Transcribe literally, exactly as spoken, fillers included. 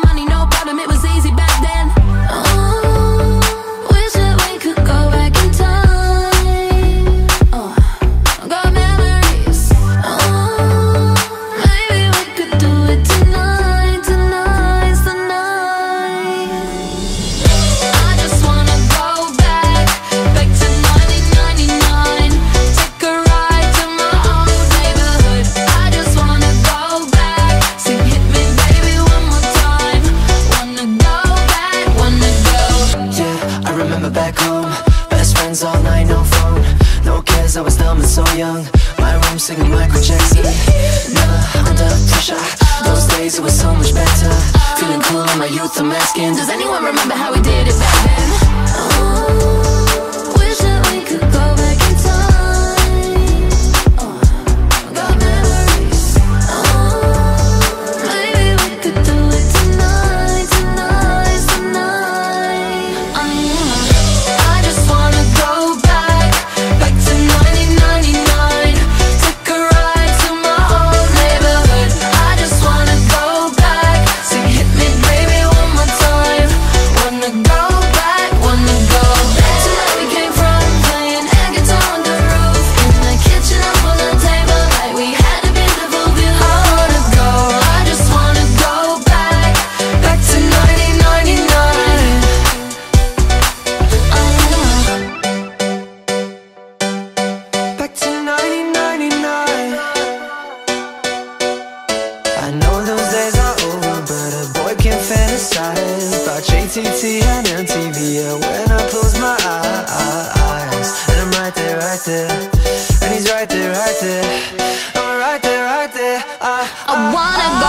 money, no problem, it was easy back then. Oh, wish that we could go back in time. Oh, got memories. Oh, maybe we could do it tonight, tonight, tonight. I just wanna go back, back to nineteen ninety-nine. Take a ride to my old neighborhood. I just wanna go back, sing hit me baby one more time. Wanna go back, wanna go. Yeah, I remember back home, best friends all night, no phone, no cares, I was dumb and so young. My room singing Michael Jackson, never under pressure. Those days it was so much better, feeling cool in my youth, I'm asking, does anyone remember how we did it back then? Oh, wish that we could go back in time. Oh, got memories. Oh, maybe we could do it tonight, tonight, tonight. I just wanna go back, back to nineteen ninety-nine. Take a ride to my old neighborhood. I just wanna go back, sing hit me baby one more time. Wanna go back, wanna go back to where we came from, playing air guitar on the roof, in the kitchen up on the table, like we had a beautiful view. I wanna go, I just wanna go back, back to nineteen ninety-nine. Back to nineteen ninety-nine. I know those days are over, but a boy can't fantasize about J T T and M T V. Yeah, when I close my eyes, and I'm right there, right there, and he's right there, right there, I'm right there, right there. I, I wanna go